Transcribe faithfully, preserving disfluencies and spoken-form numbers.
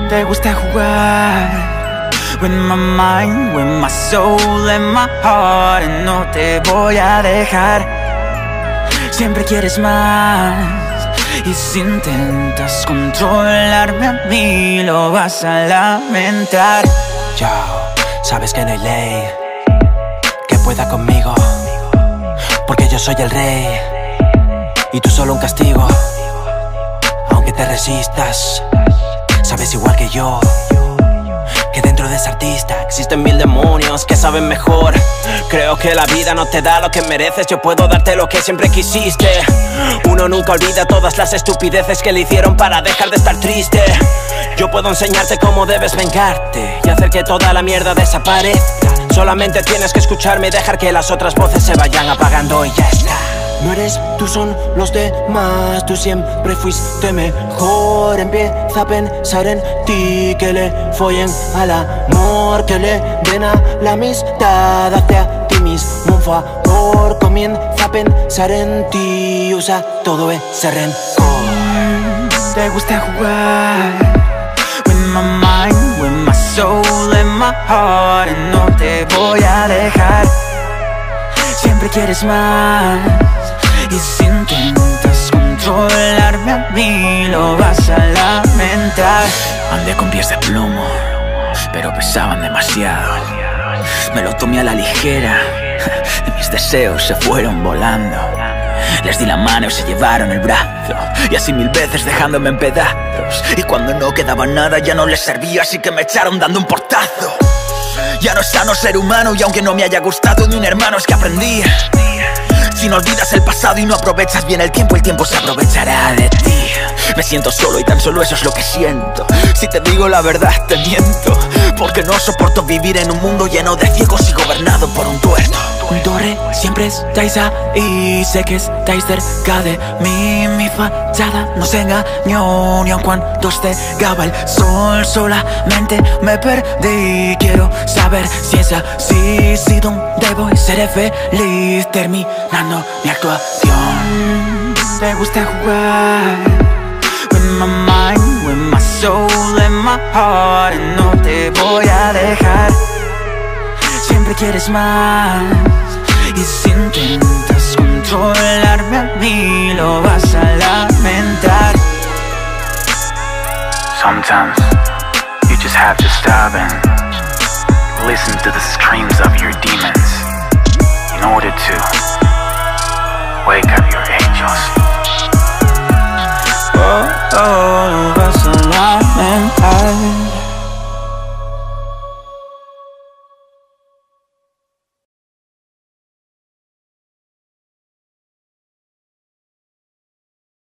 Te gusta jugar with my mind, with my soul and my heart. Y no te voy a dejar. Siempre quieres más. Y si intentas controlarme a mí, lo vas a lamentar. Yo, sabes que no hay ley que pueda conmigo, porque yo soy el rey y tú solo un castigo. Aunque te resistas, sabes igual que yo que dentro de ese artista existen mil demonios que saben mejor. Creo que la vida no te da lo que mereces. Yo puedo darte lo que siempre quisiste. Uno nunca olvida todas las estupideces que le hicieron para dejar de estar triste. Yo puedo enseñarte cómo debes vengarte y hacer que toda la mierda desaparezca. Solamente tienes que escucharme y dejar que las otras voces se vayan apagando y ya está. No eres tú, son los demás. Tú siempre fuiste mejor. Empieza a pensar en ti, que le follen al amor, que le den a la amistad. Hazte a ti mismo un favor. Comienza a pensar en ti. Usa todo ese rencor. Te gusta jugar with my mind, with my soul and my heart. Y no te voy a dejar. Siempre quieres más. Y si intentas controlarme a mí, lo vas a lamentar. Andé con pies de plomo, pero pesaban demasiado. Me lo tomé a la ligera y mis deseos se fueron volando. Les di la mano y se llevaron el brazo, y así mil veces dejándome en pedazos. Y cuando no quedaba nada ya no les servía, así que me echaron dando un portazo. Ya no es sano ser humano, y aunque no me haya gustado de un hermano es que aprendí. Si no olvidas el pasado y no aprovechas bien el tiempo, el tiempo se aprovechará de ti. Me siento solo y tan solo eso es lo que siento. Si te digo la verdad te miento, porque no soporto vivir en un mundo lleno de ciegos y gobernado por un tuerto. Dore, siempre estáis ahí, sé que estáis cerca de mí. Mi fachada no se engañó, ni aun cuando cegaba el sol. Solamente me perdí, quiero saber si es así. Si donde voy seré feliz, terminando mi actuación. Te gusta jugar with my mind, with my soul and my heart. Y no te voy a dejar. Siempre quieres más. Y si intentas controlarme a mí, lo vas a lamentar. Sometimes you just have to stop and